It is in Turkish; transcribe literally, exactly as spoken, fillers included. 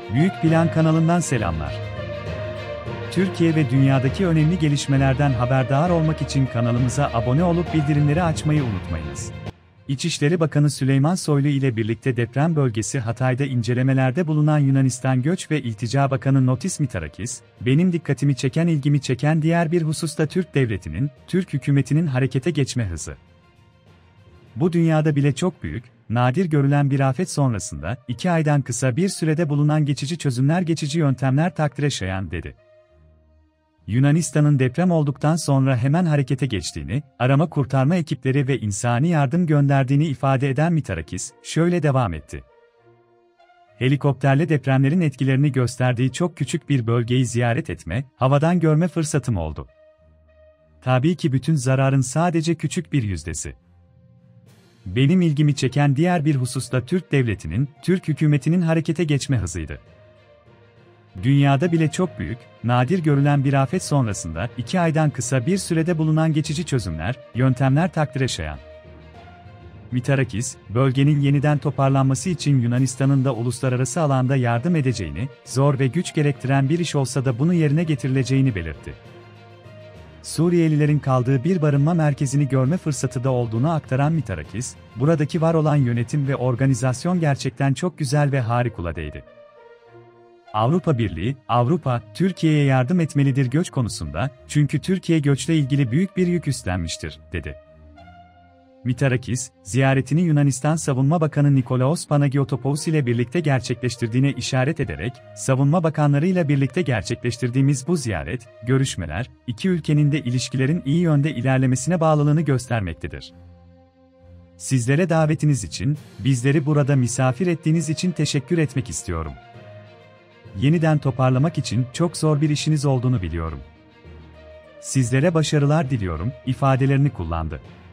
Büyük Plan kanalından selamlar. Türkiye ve dünyadaki önemli gelişmelerden haberdar olmak için kanalımıza abone olup bildirimleri açmayı unutmayınız. İçişleri Bakanı Süleyman Soylu ile birlikte deprem bölgesi Hatay'da incelemelerde bulunan Yunanistan Göç ve İltica Bakanı Notis Mitarakis, benim dikkatimi çeken ilgimi çeken diğer bir hususta Türk Devleti'nin, Türk hükümetinin harekete geçme hızı. Bu dünyada bile çok büyük, nadir görülen bir afet sonrasında, iki aydan kısa bir sürede bulunan geçici çözümler geçici yöntemler takdire şayan dedi. Yunanistan'ın deprem olduktan sonra hemen harekete geçtiğini, arama kurtarma ekipleri ve insani yardım gönderdiğini ifade eden Mitarakis, şöyle devam etti. Helikopterle depremlerin etkilerini gösterdiği çok küçük bir bölgeyi ziyaret etme, havadan görme fırsatım oldu. Tabii ki bütün zararın sadece küçük bir yüzdesi. Benim ilgimi çeken diğer bir hususta Türk Devleti'nin, Türk hükümetinin harekete geçme hızıydı. Dünyada bile çok büyük, nadir görülen bir afet sonrasında iki aydan kısa bir sürede bulunan geçici çözümler, yöntemler takdire şayan. Mitarakis, bölgenin yeniden toparlanması için Yunanistan'ın da uluslararası alanda yardım edeceğini, zor ve güç gerektiren bir iş olsa da bunu yerine getirileceğini belirtti. Suriyelilerin kaldığı bir barınma merkezini görme fırsatı da olduğunu aktaran Mitarakis, buradaki var olan yönetim ve organizasyon gerçekten çok güzel ve harikuladeydi. Avrupa Birliği, Avrupa, Türkiye'ye yardım etmelidir göç konusunda, çünkü Türkiye göçle ilgili büyük bir yük üstlenmiştir, dedi. Mitarakis, ziyaretini Yunanistan Savunma Bakanı Nikolaos Panagiotopoulos ile birlikte gerçekleştirdiğine işaret ederek, savunma bakanlarıyla birlikte gerçekleştirdiğimiz bu ziyaret, görüşmeler, iki ülkenin de ilişkilerin iyi yönde ilerlemesine bağlılığını göstermektedir. Sizlere davetiniz için, bizleri burada misafir ettiğiniz için teşekkür etmek istiyorum. Yeniden toparlamak için çok zor bir işiniz olduğunu biliyorum. Sizlere başarılar diliyorum, ifadelerini kullandı.